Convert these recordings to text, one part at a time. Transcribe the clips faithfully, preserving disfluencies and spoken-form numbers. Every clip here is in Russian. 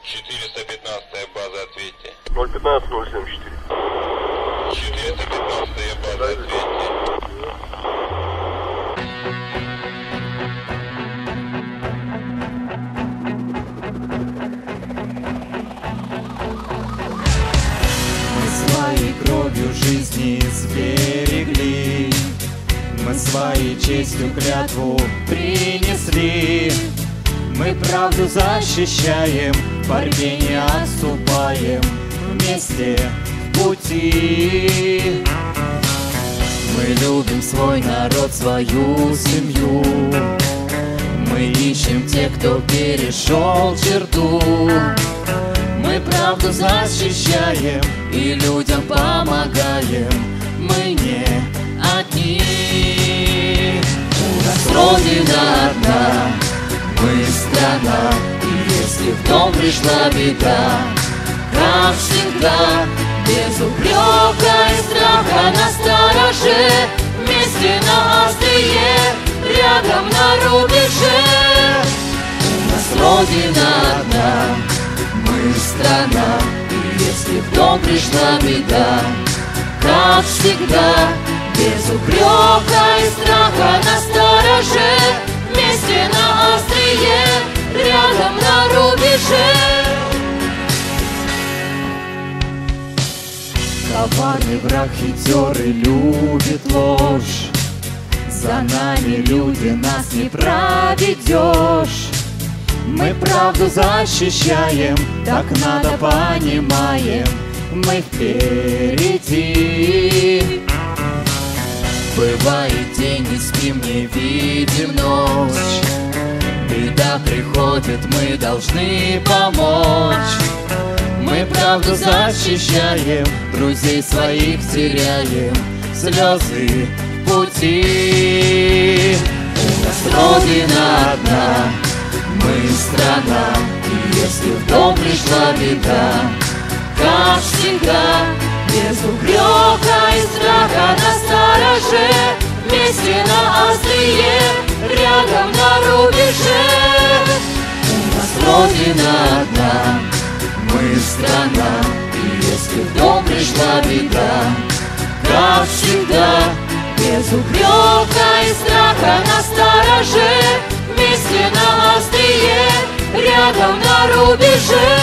четыреста пятнадцатая база, ответьте. ноль пятнадцать ноль семь четыре. четыреста пятнадцатая база, ответьте. Своей кровью жизни сберегли, мы своей честью клятву принесли. Мы правду защищаем, в борьбе не отступаем, вместе в пути. Мы любим свой народ, свою семью. Мы ищем тех, кто перешел черту. Мы правду защищаем и людям помогаем. Мы не одни. У нас Родина одна, мы страна. И если в дом пришла беда, как всегда, без упрека и страха на стороже, вместе на острие, рядом на рубеже. У нас Родина одна, мы страна, и если в дом пришла беда, как всегда, без упрека и страха на стороже, вместе на острие, рядом на рубеже. Коварный враг хитер и любит ложь, за нами, люди, нас не проведешь. Мы правду защищаем, так надо, понимаем, мы впереди. Бывает день, не спим, не видим ночь. Беда приходит, мы должны помочь. Мы правду защищаем, друзей своих теряем, слезы в пути. У нас Родина одна, мы страна, и если в дом пришла беда, как всегда, без упрека и страха на стороже, вместе на острие, рядом на рубеже. У нас Родина одна, мы страна, и если в дом пришла беда, как всегда, без упрека и страха на стороже, вместе на острие, рядом на рубеже.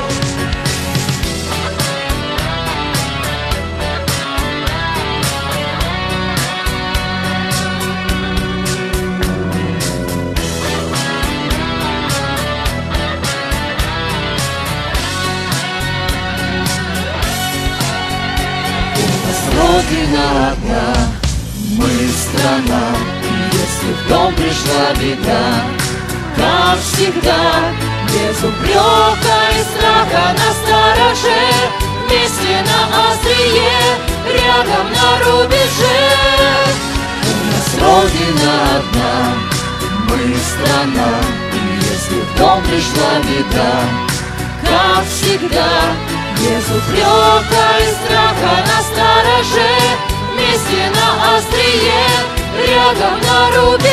Родина одна, мы страна, и если в дом пришла беда, как всегда, без упрека и страха на стороже, вместе на острие, рядом на рубеже. У нас Родина одна, мы страна, и если в дом пришла беда, как всегда, без упрека и страха на стороже, вместе на острие, рядом на рубеже.